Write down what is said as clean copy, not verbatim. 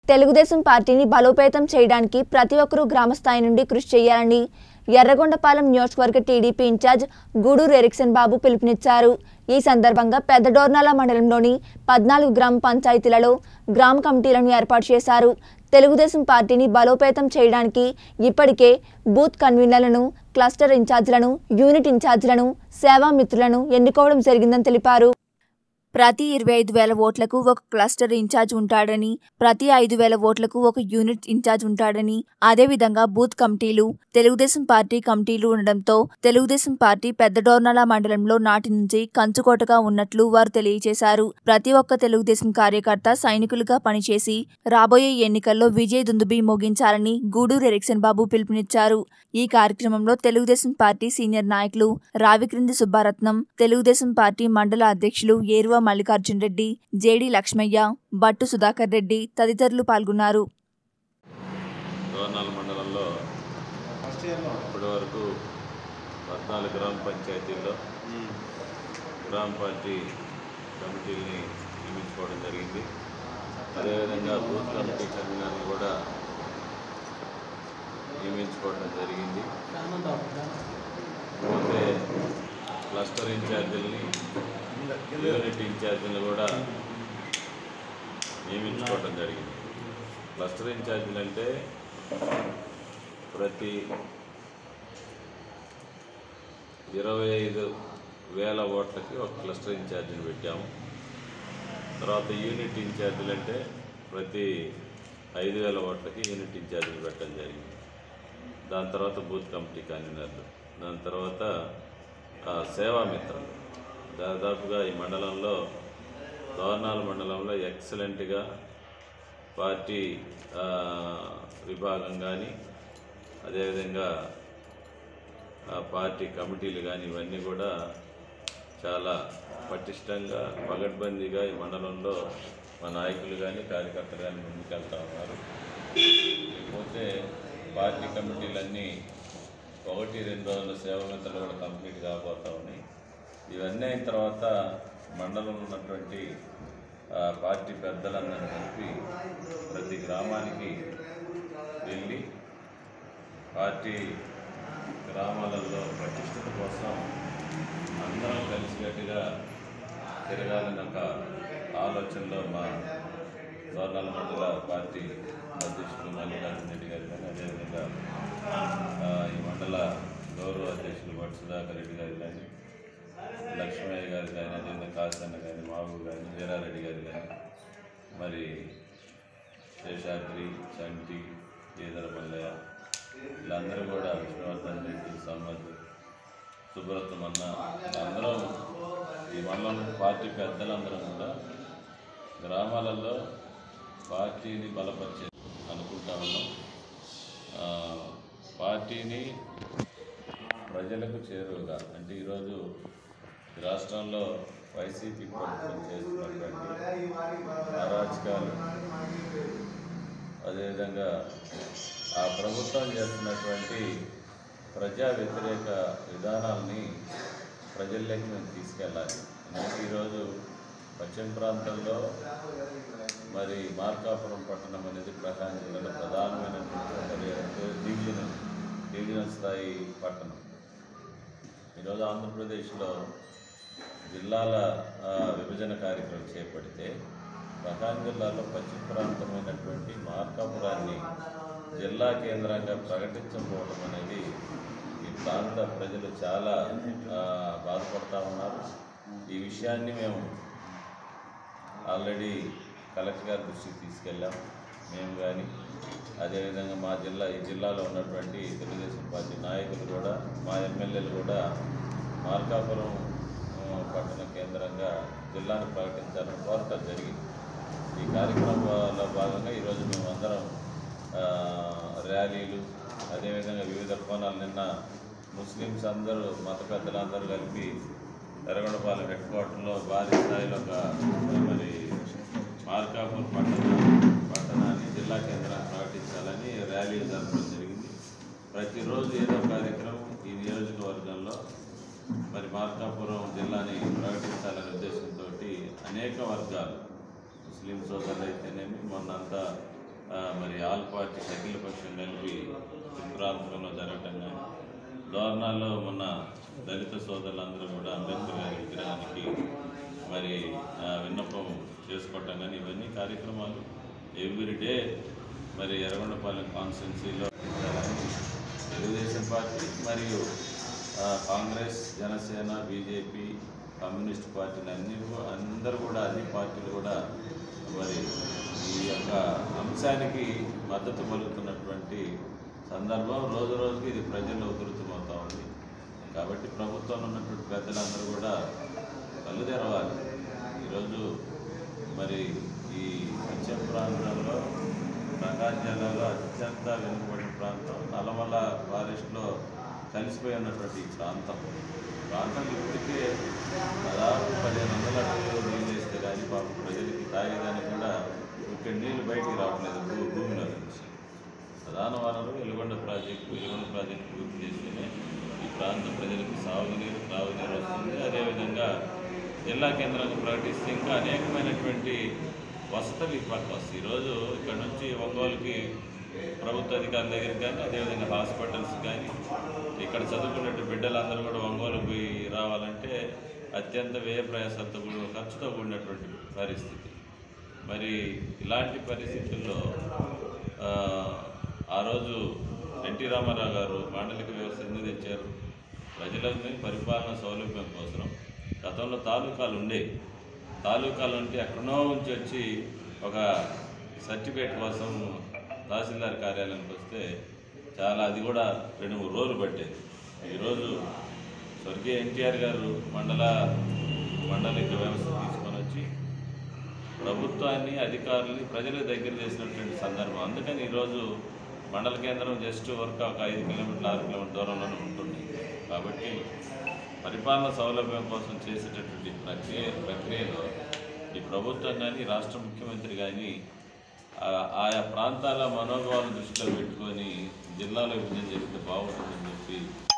తెలుగుదేశం పార్టీని బలోపేతం చేయడానికి ప్రతి ఒక్కరూ గ్రామ స్థాయి నుండి కృషి చేయాలని ఎర్రగొండపాలెం నియోజకవర్గ టీడీపీ ఇన్ఛార్జ్ గూడూరు ఎరిక్సన్ బాబు పిలుపునిచ్చారు. ఈ సందర్భంగా పెద్దడోర్నాల మండలంలోని 14 గ్రామ పంచాయతీలలో గ్రామ కమిటీలను ఏర్పాటు చేశారు. తెలుగుదేశం పార్టీని బలోపేతం చేయడానికి ఇప్పటికే బూత్ కన్వీనర్లను, క్లస్టర్ ఇన్ఛార్జీలను, యూనిట్ ఇన్ఛార్జీలను, సేవా మిత్రులను ఎన్నుకోవడం జరిగిందని తెలిపారు. ప్రతి 25,000 ఓట్లకు ఒక క్లస్టర్ ఇన్ఛార్జ్ ఉంటాడని, ప్రతి 5,000 ఓట్లకు ఒక యూనిట్ ఇన్ఛార్జ్ ఉంటాడని, అదేవిధంగా బూత్ కమిటీలు, తెలుగుదేశం పార్టీ కమిటీలు ఉండడంతో తెలుగుదేశం పార్టీ పెద్దడోర్నాల మండలంలో నాటి నుంచి కంచుకోటగా ఉన్నట్లు వారు తెలియజేశారు. ప్రతి ఒక్క తెలుగుదేశం కార్యకర్త సైనికులుగా పనిచేసి రాబోయే ఎన్నికల్లో విజయ దుందుబి మోగించాలని గూడూరు ఎరిక్సన్ బాబు పిలుపునిచ్చారు. ఈ కార్యక్రమంలో తెలుగుదేశం పార్టీ సీనియర్ నాయకులు రావిక్రింది సుబ్బారత్నం, తెలుగుదేశం పార్టీ మండల అధ్యక్షులు ఏరువ మల్లికార్జున్ రెడ్డి, జేడి లక్ష్మయ్య, బట్టు సుధాకర్ రెడ్డి తదితరులు పాల్గొన్నారు. దోర్నాల మండలంలో ఇప్పటి వరకు 14 గ్రామ పంచాయతీల్లో గ్రామ పార్టీ కమిటీలని నియమించుకోవడం జరిగింది. అదేవిధంగా బూత్ కమిటీ కన్వీనర్ని కూడా నియమించుకోవడం జరిగింది. అయితే క్లస్టర్ ఇన్ఛార్జీలని, యూనిట్ ఇన్ఛార్జీలు కూడా నియమించుకోవడం జరిగింది. క్లస్టర్ ఇన్ఛార్జీలు అంటే ప్రతి 25,000 ఓట్లకి ఒక క్లస్టర్ ఇన్ఛార్జీని పెట్టాము. తర్వాత యూనిట్ ఇన్ఛార్జీలు అంటే ప్రతి 5,000 ఓట్లకి యూనిట్ ఇన్ఛార్జీలు పెట్టడం జరిగింది. దాని తర్వాత బూత్ కమిటీ కన్వీనర్లు, దాని తర్వాత సేవా మిత్రులు. దాదాపుగా ఈ మండలంలో దోర్నాల మండలంలో ఎక్సలెంట్గా పార్టీ విభాగం కానీ, అదేవిధంగా పార్టీ కమిటీలు కానీ ఇవన్నీ కూడా చాలా పటిష్టంగా పగడ్బందీగా ఈ మండలంలో మా నాయకులు కానీ కార్యకర్తలు కానీ ముందుకెళ్తా ఉన్నారు. లేకపోతే పార్టీ కమిటీలన్నీ 1-2 రోజుల సేవా మిత్రులు కూడా కంప్లీట్ కాబోతా ఉన్నాయి. ఇవన్నీ అయిన తర్వాత మండలంలో ఉన్నటువంటి పార్టీ పెద్దలందరినీ కలిపి ప్రతి గ్రామానికి వెళ్ళి పార్టీ గ్రామాలలో పటిష్టత కోసం అందరం కలిసికట్టుగా తిరగాలని ఒక ఆలోచనలో మా దోర్నాల మండల పార్టీ అధ్యక్షులు మల్లికార్జున రెడ్డి గారు కానీ, అదేవిధంగా ఈ మండల గౌరవ అధ్యక్షులు బట్టు సుధాకర్ రెడ్డి గారు కానీ, లక్ష్మయ్య గారు కానీ, అదేవిధంగా కాసన్న కానీ, మాబు కానీ, వీరారెడ్డి గారు కానీ, మరి శేషాద్రి, చంటి, ఈదర మల్లయ్య వీళ్ళందరూ కూడా, విష్ణువర్ధన్ రెడ్డి, సమ్మద్, సుబ్రతం అన్న అందరం ఈ మండలం పార్టీ పెద్దలందరం కూడా గ్రామాలలో పార్టీని బలపరిచే అనుకుంటా ఉన్నాం. పార్టీని ప్రజలకు చేరువగా, అంటే ఈరోజు రాష్ట్రంలో వైసీపీ ప్రభుత్వం చేస్తున్నటువంటి అరాచకాలు, అదేవిధంగా ఆ ప్రభుత్వం చేస్తున్నటువంటి ప్రజా వ్యతిరేక విధానాలని ప్రజల్లోకి మేము తీసుకెళ్ళాలి. ఎందుకంటే ఈరోజు పశ్చిమ ప్రాంతంలో మరి మార్కాపురం పట్టణం అనేది ప్రకాశం జిల్లాలో ప్రధానమైనటువంటి డివిజనల్ స్థాయి పట్టణం. ఈరోజు ఆంధ్రప్రదేశ్లో జిల్లాల విభజన కార్యక్రమం చేపడితే ప్రకాశం జిల్లాలో పశ్చిమ ప్రాంతమైనటువంటి మార్కాపురాన్ని జిల్లా కేంద్రంగా ప్రకటించకపోవడం అనేది ఈ ప్రాంత ప్రజలు చాలా బాధపడుతూ ఉన్నారు. ఈ విషయాన్ని మేము ఆల్రెడీ కలెక్టర్ గారి దృష్టికి తీసుకెళ్ళాం. మేము కానీ, అదేవిధంగా మా ఈ జిల్లాలో ఉన్నటువంటి తెలుగుదేశం పార్టీ నాయకులు కూడా, మా ఎమ్మెల్యేలు కూడా మార్కాపురం పట్టణ కేంద్రంగా జిల్లాను ప్రకటించాలని కోరటం జరిగింది. ఈ కార్యక్రమంలో భాగంగా ఈరోజు మేము అందరం ర్యాలీలు, అదేవిధంగా వివిధ కోణాలు, నిన్న ముస్లిమ్స్ అందరూ, మత పెద్దలందరూ కలిపి ఎర్రగొండపాలెం హెడ్ క్వార్టర్లో భారీ స్థాయిలో మరి మార్కాపురం పట్టణాన్ని జిల్లా కేంద్రాన్ని ప్రకటించాలని ర్యాలీలు జరపడం జరిగింది. ప్రతిరోజు ఏదో కార్యక్రమం ఈ నియోజకవర్గంలో మరి మార్కాపురం జిల్లాని ప్రకటించాలనే ఉద్దేశంతో అనేక వర్గాలు, ముస్లిం సోదరులు అయితేనేమి, మొన్నంతా మరి ఆల్ పార్టీ అఖిలపక్షం కలిపి త్రిపురాంతరంలో జరగటం కానీ, దోర్నాల్లో మొన్న దళిత సోదరులందరూ కూడా అంబేద్కర్ గారి విగ్రహానికి మరి విన్నపం చేసుకోవటం కానీ, ఇవన్నీ కార్యక్రమాలు ఎవ్రీడే మరి ఎర్రగొండపాలెం కాన్స్టిట్యున్సీలో తెలుగుదేశం పార్టీ మరియు కాంగ్రెస్, జనసేన, బీజేపీ, కమ్యూనిస్ట్ పార్టీలు అందరూ కూడా అన్ని పార్టీలు కూడా మరి ఈ యొక్క అంశానికి మద్దతు పలుకుతున్నటువంటి సందర్భం. రోజు రోజుకి ఇది ప్రజల్లో ఉధృతమవుతూ ఉంది. కాబట్టి ప్రభుత్వంలో ఉన్నటువంటి పెద్దలందరూ కూడా కళ్ళు తెరవాలి. ఈరోజు మరి ఈ పశ్చిమ ప్రాంతంలో, ప్రకాశం జిల్లాలో అత్యంత వెనుకబడిన ప్రాంతం, నల్లమల ఫారెస్ట్లో కలిసిపోయి ఉన్నటువంటి ఈ ప్రాంతం ఇప్పటికే దాదాపు 1500 అడుగులు నీళ్ళు వేస్తే కానీ పాపం ప్రజలకి తాగేదానికి కూడా ఇక్కడ నీళ్లు బయటికి రావట్లేదు భూమిలో నుంచి. ప్రధాన వనరు వెలుగొండ ప్రాజెక్టు పూర్తి చేస్తేనే ఈ ప్రాంత ప్రజలకు సాగునీరు, త్రాగునీరు వస్తుంది. అదేవిధంగా జిల్లా కేంద్రంగా ప్రకటిస్తే ఇంకా అనేకమైనటువంటి వసతులు ఈ పక్క వస్తాయి. ఈరోజు ఇక్కడ నుంచి ఒంగోలుకి ప్రభుత్వ అధికారుల దగ్గరికి కానీ, అదేవిధంగా హాస్పిటల్స్ కానీ, ఇక్కడ చదువుకున్నట్టు బిడ్డలందరూ కూడా ఒంగోలు పోయి రావాలంటే అత్యంత వ్యయ ప్రయాసాలతో కూడిన ఖర్చుతో కూడినటువంటి పరిస్థితి. మరి ఇలాంటి పరిస్థితుల్లో ఆ రోజు ఎన్టీ రామారావు గారు మాండలిక వ్యవస్థ ఎందుకు తెచ్చారు? ప్రజలని పరిపాలన సౌలభ్యం కోసం. గతంలో తాలూకాలు ఉండేవి. తాలూకాలు ఉంటే ఎక్కడో నుంచి వచ్చి ఒక సర్టిఫికేట్ కోసం తహసీల్దార్ కార్యాలయానికి వస్తే అది కూడా 2-3 రోజులు పట్టేది. ఈరోజు స్వర్గీయ ఎన్టీఆర్ గారు మండలిక వ్యవస్థ తీసుకొని వచ్చి ప్రభుత్వాన్ని, అధికారులని ప్రజలకు దగ్గర చేసినటువంటి సందర్భం. అందుకని ఈరోజు మండల కేంద్రం జస్ట్ ఒక 5 కిలోమీటర్లు 6 కిలోమీటర్ల దూరంలోనే ఉంటుంది. కాబట్టి పరిపాలన సౌలభ్యం కోసం చేసేటటువంటి ప్రక్రియలో ఈ ప్రభుత్వం కానీ, రాష్ట్ర ముఖ్యమంత్రి కానీ ఆయా ప్రాంతాల మనోభావాలను దృష్టిలో పెట్టుకొని జిల్లాలో విభజన జరిగితే బాగుంటుందని చెప్పి